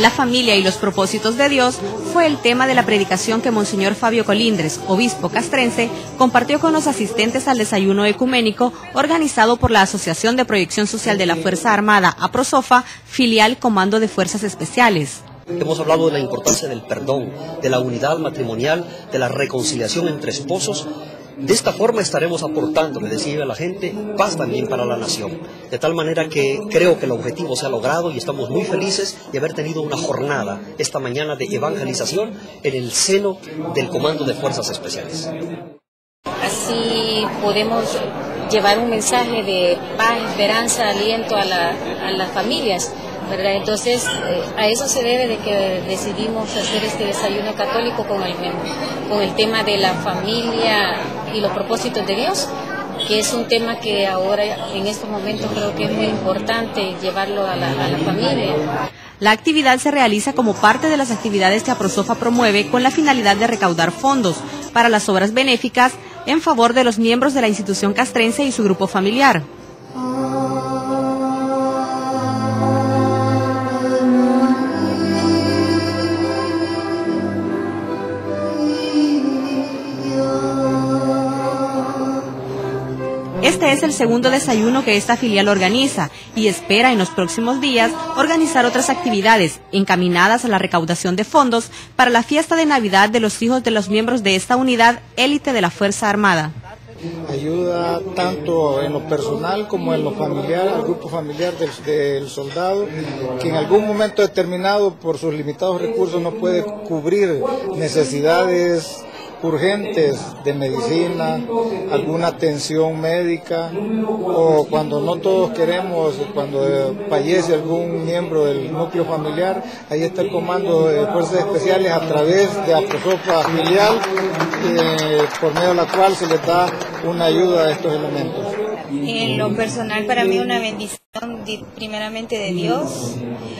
La familia y los propósitos de Dios fue el tema de la predicación que Monseñor Fabio Colindres, obispo castrense, compartió con los asistentes al desayuno ecuménico organizado por la Asociación de Proyección Social de la Fuerza Armada, APROSOFA, filial Comando de Fuerzas Especiales. Hemos hablado de la importancia del perdón, de la unidad matrimonial, de la reconciliación entre esposos. De esta forma estaremos aportando, le decía a la gente, paz también para la nación. De tal manera que creo que el objetivo se ha logrado y estamos muy felices de haber tenido una jornada esta mañana de evangelización en el seno del Comando de Fuerzas Especiales. Así podemos llevar un mensaje de paz, esperanza, aliento a las familias, ¿verdad? Entonces, a eso se debe de que decidimos hacer este desayuno católico con el tema de la familia y los propósitos de Dios, que es un tema que ahora, en estos momentos, creo que es muy importante llevarlo a la familia. La actividad se realiza como parte de las actividades que APROSOFA promueve con la finalidad de recaudar fondos para las obras benéficas en favor de los miembros de la institución castrense y su grupo familiar. Este es el segundo desayuno que esta filial organiza y espera en los próximos días organizar otras actividades encaminadas a la recaudación de fondos para la fiesta de Navidad de los hijos de los miembros de esta unidad élite de la Fuerza Armada. Ayuda tanto en lo personal como en lo familiar, al grupo familiar del soldado, que en algún momento determinado por sus limitados recursos no puede cubrir necesidades urgentes de medicina, alguna atención médica, o cuando no todos queremos, cuando fallece algún miembro del núcleo familiar, ahí está el Comando de Fuerzas Especiales a través de APROSOFA filial, por medio de la cual se les da una ayuda a estos elementos. En lo personal, para mí una bendición primeramente de Dios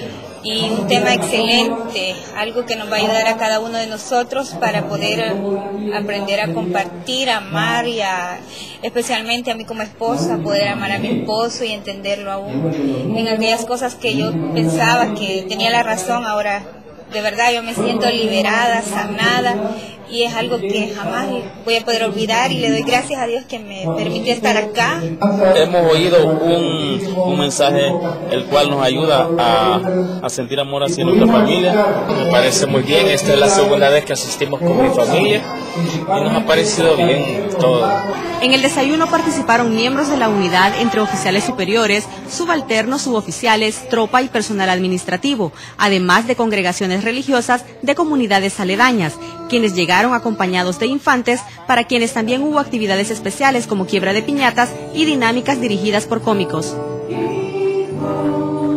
y un tema excelente, algo que nos va a ayudar a cada uno de nosotros para poder aprender a compartir, amar y especialmente a mí como esposa, poder amar a mi esposo y entenderlo aún en aquellas cosas que yo pensaba que tenía la razón. Ahora de verdad yo me siento liberada, sanada, y es algo que jamás voy a poder olvidar, y le doy gracias a Dios que me permitió estar acá. Hemos oído un mensaje el cual nos ayuda a sentir amor hacia nuestra familia. Me parece muy bien, esta es la segunda vez que asistimos con mi familia y nos ha parecido bien todo. En el desayuno participaron miembros de la unidad entre oficiales superiores, subalternos, suboficiales, tropa y personal administrativo, además de congregaciones religiosas de comunidades aledañas, quienes llegaron acompañados de infantes, para quienes también hubo actividades especiales como quiebra de piñatas y dinámicas dirigidas por cómicos.